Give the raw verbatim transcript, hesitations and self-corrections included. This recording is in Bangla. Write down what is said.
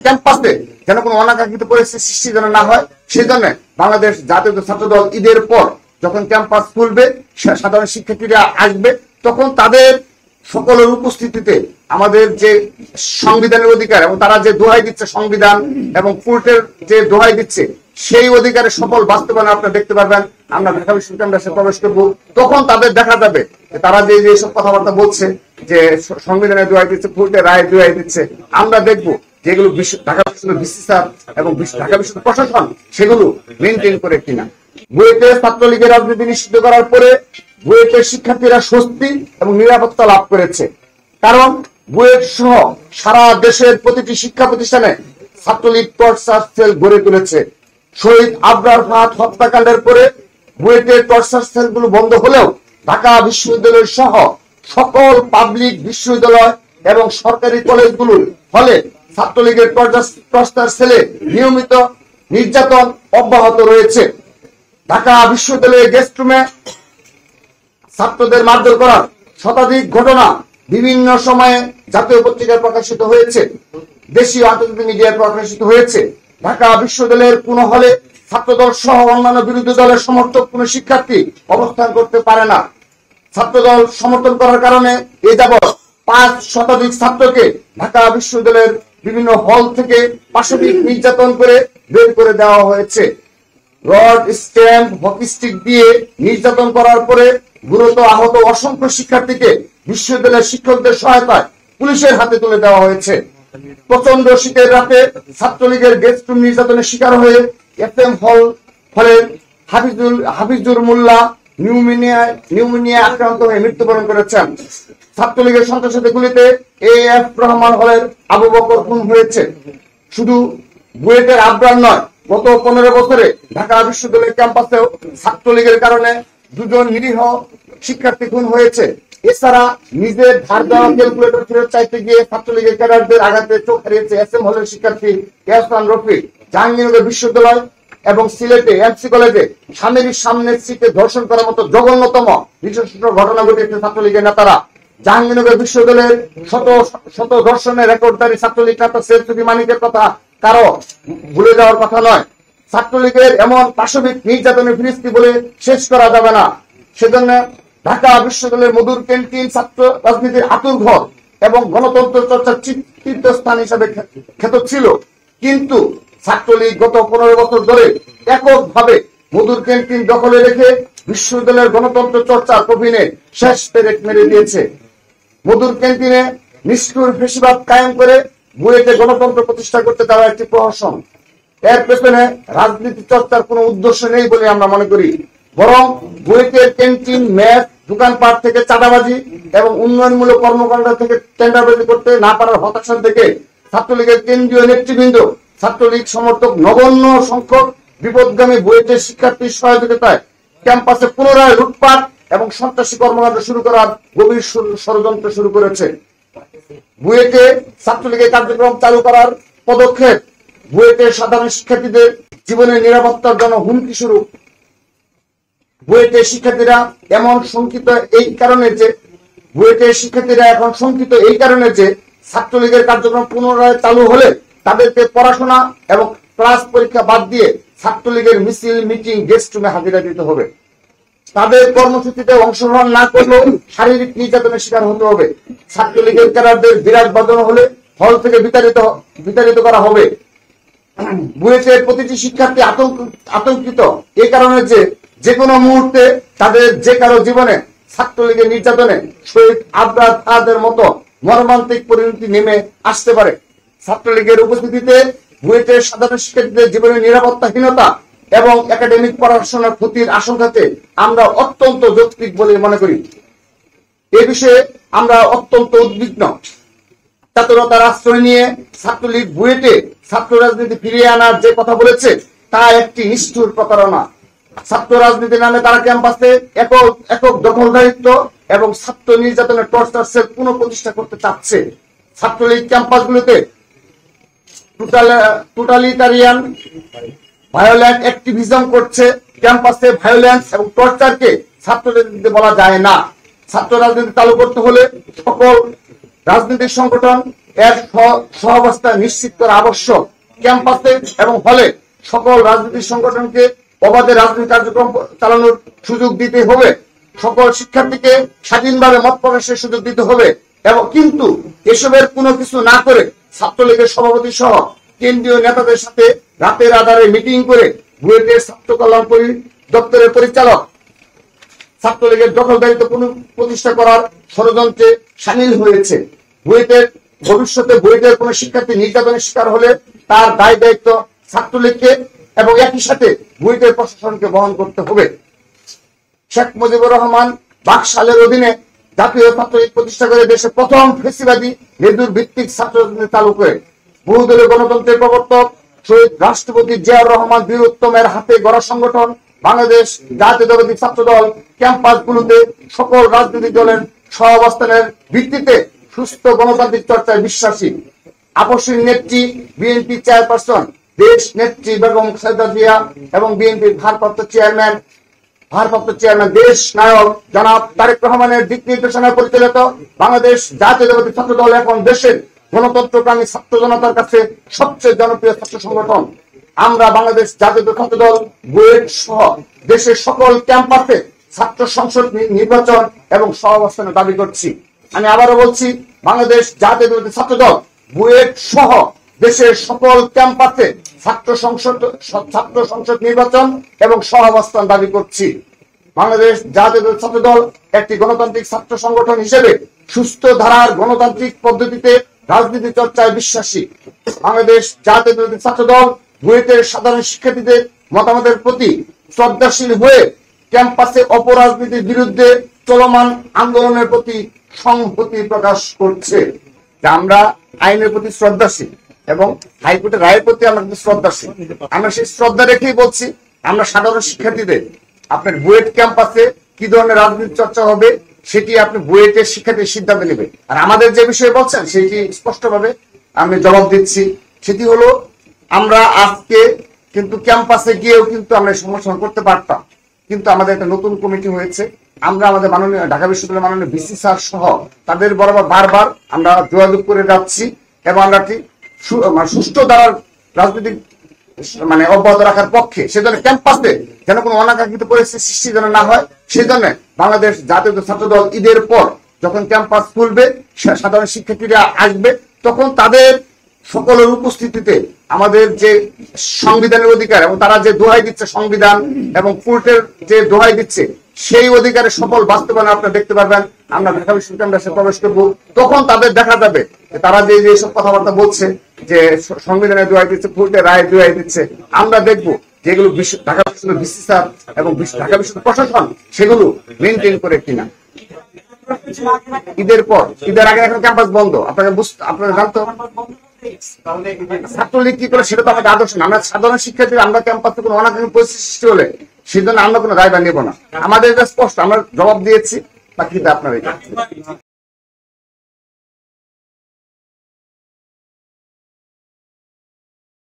ক্যাম্পাসে যেন কোনো অনাকাঙ্ক্ষিত পরিস্থিতি সৃষ্টি যেন না হয়, সেই জন্য বাংলাদেশ জাতীয় ছাত্র দল ঈদের পর যখন ক্যাম্পাস খুলবে, সাধারণ শিক্ষার্থীরা আসবে, তখন তাদের সকলের উপস্থিতিতে আমাদের যে সংবিধানের অধিকার এবং তারা যে দোহাই দিচ্ছে সংবিধান এবং কোর্টের যে দোহাই দিচ্ছে সেই অধিকারের সফল বাস্তবায়ন আপনারা দেখতে পারবেন। আমরা ঢাকা বিশ্ববিদ্যালয়ে প্রবেশ করব, তখন তাদের দেখা যাবে তারা যে যেসব কথাবার্তা বলছে যে সংবিধানের দোহাই দিচ্ছে, কোর্টের রায় দোহাই দিচ্ছে, আমরা দেখবো যেগুলো ঢাকা বিশ্ববিদ্যালয় ভিসি স্যার এবং ঢাকা বিশ্ববিদ্যালয় প্রশাসন সেগুলো মেনটেন করে কিনা। বুয়েটে ছাত্রলীগের রাজনীতি নিষিদ্ধ করার পরে বুয়েটের শিক্ষার্থীরা স্বস্তি এবং নিরাপত্তা লাভ করেছে, কারণ বুয়েট সহ সারা দেশের প্রতিটি শিক্ষা প্রতিষ্ঠানে ছাত্রলীগ টর্চার সেল গড়ে তুলেছে। শহীদ আবরার ফাহাদ হত্যাকাণ্ডের পরে বুয়েটের টর্চার সেলগুলো বন্ধ হলেও ঢাকা বিশ্ববিদ্যালয় সহ সকল পাবলিক বিশ্ববিদ্যালয় এবং সরকারি কলেজগুলোর ফলে ছাত্রলীগের টর্চার সেলে নিয়মিত নির্যাতন অব্যাহত রয়েছে। ঢাকা বিশ্ববিদ্যালয়ের গেস্ট রুমে ছাত্রদের মারধর করার শতাধিক ঘটনা বিভিন্ন সময়ে জাতীয় পত্রিকায় প্রকাশিত হয়েছে, দেশীয় আন্তর্জাতিক মিডিয়ায় প্রকাশিত হয়েছে। ঢাকা বিশ্ববিদ্যালয়ের কোন হলে ছাত্রদল সহ অন্যান্য বিরোধী দলের সমর্থক কোন শিক্ষার্থী অবস্থান করতে পারে না। ছাত্রদল সমর্থন করার কারণে এ যাবৎ পাঁচ শতাধিক ছাত্রকে ঢাকা বিশ্ববিদ্যালয়ের বিভিন্ন হল থেকে পাশবিক নির্যাতন করে বের করে দেওয়া হয়েছে। রড, স্ট্যাম্প, হকি স্টিক দিয়ে নির্যাতন করার পরে গুরুতর আহত অসংখ্য শিক্ষার্থীকে বিশ্ববিদ্যালয়ের শিক্ষকদের সহায়তায় পুলিশের হাতে তুলে দেওয়া হয়েছে। প্রচন্ড শীতের রাতে ছাত্রলীগের গেস্ট রুম নির্যাতনের শিকার হয়ে এফ এম হল হলের হাফিজুল হাফিজুর মোল্লা নিউমোনিয়া নিউমোনিয়া আক্রান্ত হয়ে মৃত্যুবরণ করেছেন। ছাত্রলীগের সন্ত্রাসী গুলিতে এ এফ রহমান হলের আবু বকর খুন হয়েছে। শুধু বুয়েটের আবরার নয়, গত পনেরো বছরে ঢাকা বিশ্ববিদ্যালয়ের ক্যাম্পাসেও ছাত্রলীগের কারণে দুজন নিরীহ শিক্ষার্থী খুন হয়েছে। এছাড়া নিজের ধার দেওয়া ক্যালকুলেটর ফেরত চাইতে গিয়ে ছাত্রলীগের ক্যাডারদের আঘাতে চোখ হারিয়েছে এস এম হলের শিক্ষার্থী এহসান রফিক। জাহাঙ্গীরনগর বিশ্ববিদ্যালয় এবং সিলেটে এমসি কলেজে স্বামীর সামনের সিটে ধর্ষণ করার মতো জঘন্যতম নৃশংস ঘটনা ঘটিয়েছে ছাত্রলীগের নেতারা। জাহাঙ্গীরনগর বিশ্ববিদ্যালয়ের শত শত ধর্ষণের রেকর্ডদারি ছাত্রলীগ নেতা সৈয়দ মানিকের কথা কারো ভুলে যাওয়ার কথা নয়। ছাত্রলীগের এমন পাশবিক নির্যাতনের ফিরিস্তি বলে শেষ করা যাবে না। সেজন্য ঢাকা বিশ্ববিদ্যালয়ের মধুর ক্যান্টিন ছাত্র রাজনীতির আতুর ঘর এবং গণতন্ত্র চর্চার তীর্থস্থান হিসাবে খ্যাত ছিল, কিন্তু ছাত্রলীগ গত পনেরো বছর ধরে এককভাবে মধুর ক্যান্টিন দখলে রেখে বিশ্ববিদ্যালয়ের গণতন্ত্র চর্চার কফিনে শেষ পেরেক মেরে দিয়েছে। মধুর ক্যান্টিনে নিষ্ঠুর ফেসিবাদ কায়েম করে বুয়েটে গণতন্ত্র প্রতিষ্ঠা করতে দেওয়া একটি প্রহসন। এর পেছনে রাজনীতি চর্চার কোন উদ্দেশ্য নেই বলে আমরা মনে করি, বরং বুয়েটের ক্যান্টিন, মেস, দোকানপাট থেকে চাঁদাবাজি এবং উন্নয়নমূলক কর্মকাণ্ড থেকে টেন্ডারবাজি করতে না পারার হতাশা থেকে ছাত্রলীগের কেন্দ্রীয় নেতৃবৃন্দ, ছাত্রলীগ সমর্থক নগণ্য সংখ্যক বিপদগামী বুয়েটের শিক্ষার্থীর সহযোগিতায় ক্যাম্পাসে পুনরায় লুটপাট এবং সন্ত্রাসী কর্মকাণ্ড শুরু করার গভীর ষড়যন্ত্র শুরু করেছে। বুয়েটে ছাত্রলীগের কার্যক্রম চালু করার পদক্ষেপ বুয়েটের সাধারণ শিক্ষার্থীদের জীবনের নিরাপত্তার জন্য হুমকি স্বরূপ। বুয়েটের শিক্ষার্থীরা এমন শঙ্কিত এই কারণে যে বুয়েটের শিক্ষার্থীরা এখন শঙ্কিত এই কারণে যে ছাত্রলীগের কার্যক্রম পুনরায় চালু হলে তাদেরকে পড়াশোনা এবং ক্লাস পরীক্ষা বাদ দিয়ে ছাত্রলীগের মিছিল, মিটিং, গেস্ট রুমে হাজিরা দিতে হবে। তাদের কর্মসূচিতে অংশগ্রহণ না করলেও শারীরিক নির্যাতনের শিকার হতে হবে। ছাত্রলীগের ক্যাডারদের বিরাট বাজানো হলে হল থেকে বিতাড়িত বিতাড়িত করা হবে। বুয়েটের প্রতিটি শিক্ষার্থী আতঙ্কিত এই কারণে যে যে কোনো মুহূর্তে তাদের যে কারো জীবনে ছাত্রলীগের নির্যাতনে শহীদ আবরার ফাহাদের মতো মর্মান্তিক পরিণতি নেমে আসতে পারে। ছাত্রলীগের উপস্থিতিতে বুয়েটের সাধারণ শিক্ষার্থীদের জীবনের নিরাপত্তাহীনতা এবং একাডেমিক পড়াশোনার ক্ষতির আশঙ্কাতে আমরা অত্যন্ত যৌক্তিক বলে মনে করি। এ বিষয়ে আমরা অত্যন্ত উদ্বিগ্ন। ছাত্রতার আশ্রয় নিয়ে ছাত্রলীগ বুয়েটে ছাত্র রাজনীতি ফিরিয়ে আনার যে কথা বলেছে তা একটি নিষ্ঠুর প্রতারণা। ছাত্র রাজনীতির নামে তারা ক্যাম্পাসে একক একক দখলদারিত্ব এবং ছাত্র নির্যাতনের টর্চার সেল পুনঃপ্রতিষ্ঠা করতে চাচ্ছে। ছাত্রলীগ ক্যাম্পাসগুলোতে টোটালিটারিয়ান ভায়োলেন্ট অ্যাক্টিভিজম করছে। ক্যাম্পাসে ভায়োলেন্স এবং টর্চারকে ছাত্র রাজনীতি বলা যায় না। ছাত্র রাজনীতি চালু করতে হলে সকল রাজনৈতিক সংগঠন এর সহাবস্থা নিশ্চিত করা আবশ্যক। ক্যাম্পাসে এবং হলে সকল রাজনৈতিক সংগঠনকে অবাধে রাজনৈতিক কার্যক্রম চালানোর সুযোগ দিতে হবে। সকল শিক্ষার্থীকে স্বাধীনভাবে মত প্রকাশের সুযোগ দিতে হবে। এবং কিন্তু এসবের কোনো কিছু না করে ছাত্রলীগের সভাপতি সহ কেন্দ্রীয় নেতাদের সাথে রাতের আধারে মিটিং করে বুয়েটের ছাত্র কল্যাণ দপ্তরের পরিচালক ছাত্রলীগের দখলদারিত্ব প্রতিষ্ঠা করার ষড়যন্ত্রে সামিল হয়েছে। বুয়েটের ভবিষ্যতে বুয়েটের কোন শিক্ষার্থী নির্যাতনের শিকার হলে তার দায় দায়িত্ব ছাত্রলীগকে এবং একই সাথে বুয়েটের প্রশাসনকে বহন করতে হবে। শেখ মুজিবুর রহমান বাকশালের অধীনে জাতীয় ছাত্রলীগ প্রতিষ্ঠা করে দেশের প্রথম ফেসিবাদী মেদুর ভিত্তিক ছাত্র চালু করে বহুদলীয় গণতন্ত্রের প্রবর্তক শহীদ রাষ্ট্রপতি জিয়াউর রহমান বীরোত্তমের হাতে গড়া সংগঠন বাংলাদেশ জাতীয়তাবাদী ছাত্র দল ক্যাম্পাসগুলোতে সকল রাজনৈতিক দলের সহাবস্থানের ভিত্তিতে সুস্থ গণতান্ত্রিক চর্চায় বিশ্বাসী। আপসীর নেত্রী বিএনপি চেয়ারপারসন দেশ নেত্রী বেগম খালেদা জিয়া এবং বিএনপির ভারপ্রাপ্ত চেয়ারম্যান ভারপ্রাপ্ত চেয়ারম্যান দেশ নায়ক জনাব তারেক রহমানের দিক নির্দেশনায় পরিচালিত বাংলাদেশ জাতীয়তাবাদী ছাত্র দল এখন দেশের গণতন্ত্রপ্রাণী ছাত্র জনতার কাছে সবচেয়ে জনপ্রিয় ছাত্র সংগঠন। আমরা বাংলাদেশ জাতীয় ছাত্র দল বুয়েট সহ দেশের সকল ক্যাম্পাসে ছাত্র সংসদ নির্বাচন এবং সহাবস্থানের দাবি করছি। আমি আবারও বলছি, বাংলাদেশ জাতীয়তাবাদী ছাত্র দল বুয়েট সহ দেশের সকল ক্যাম্পাসে ছাত্র সংসদ ছাত্র সংসদ নির্বাচন এবং সহাবস্থান দাবি করছি। বাংলাদেশ জাতীয়তাবাদী ছাত্র দল একটি গণতান্ত্রিক ছাত্র সংগঠন হিসেবে সুস্থ ধারার গণতান্ত্রিক পদ্ধতিতে রাজনীতি চর্চায় বিশ্বাসী। বাংলাদেশ জাতীয়তাবাদী ছাত্র দল বুয়েটের সাধারণ শিক্ষার্থীদের মতামতের প্রতি শ্রদ্ধাশীল হয়ে ক্যাম্পাসে অপরাজনীতির বিরুদ্ধে চলমান আন্দোলনের প্রতি সংহতি প্রকাশ করছে। আমরা আইনের প্রতি শ্রদ্ধাশীল এবং হাইকোর্টের রায়ের প্রতি আমরা কিন্তু শ্রদ্ধাশীল। আমরা সেই শ্রদ্ধা রেখেই বলছি, আমরা সাধারণ শিক্ষার্থীদের আপনার বুয়েট ক্যাম্পাসে কি ধরনের রাজনীতি চর্চা হবে সেটি আপনি বুয়েটের শিক্ষার্থীর সিদ্ধান্ত নেবে। আর আমাদের যে বিষয়ে বলছেন সেটি স্পষ্টভাবে আমি জবাব দিচ্ছি। সেটি হলো, আমরা আজকে কিন্তু ক্যাম্পাসে গিয়েও কিন্তু আমরা সমস্যা করতে পারতাম, কিন্তু আমাদের একটা নতুন কমিটি হয়েছে। আমরা আমাদের মাননীয় ঢাকা বিশ্ববিদ্যালয়ের মাননীয় ভিসি স্যার সহ তাদের বরাবর বারবার আমরা যোগাযোগ করে যাচ্ছি এবং আমরা সুষ্ঠু ধারার রাজনৈতিক মানে অব্যাহত রাখার পক্ষে। সেজন্য ক্যাম্পাসে যেন কোনো অনাকাঙ্ক্ষিত পরিস্থিতি সৃষ্টি যেন না হয়, সেজন্য বাংলাদেশ জাতীয় ছাত্র দল ঈদের পর যখন ক্যাম্পাস খুলবে, সাধারণ শিক্ষার্থীরা আসবে, তখন তাদের সকলের উপস্থিতিতে আমাদের যে সংবিধানের অধিকার এবং তারা যে দোহাই দিচ্ছে সংবিধান এবং কোর্টের যে দোহাই দিচ্ছে সেই অধিকারের সফল বাস্তবায়ন আপনারা দেখতে পারবেন। আমরা ঢাকা বিশ্ববিদ্যালয়ে প্রবেশ করবো, তখন তাদের দেখা যাবে তারা যে যেসব কথাবার্তা বলছে যে সংবিধানের দোহাই দিচ্ছে, কোর্টের রায় দোহাই দিচ্ছে, আমরা দেখবো যেগুলো ঢাকা বিশ্ববিদ্যালয়ের ভিসি স্যার এবং ঢাকা বিশ্ববিদ্যালয় প্রশাসন সেগুলো মেনটেন করে কিনা। ঈদের পর, ঈদের আগে এখন ক্যাম্পাস বন্ধ, আপনাকে বুঝতে আপনারা জানতো ছাত্রলীগ কি করে সেটা তো আমাদের আদর্শ না। আমরা সাধারণ শিক্ষার্থী, আমরা ক্যাম্পাসে কোনো অনাকাঙ্ক্ষিত পরিস্থিতি সৃষ্টি হলে সেজন্য আমরা কোনো দায়ভার নেব না। আমাদের এটা স্পষ্ট, আমরা জবাব দিয়েছি, বাকিটা আপনারা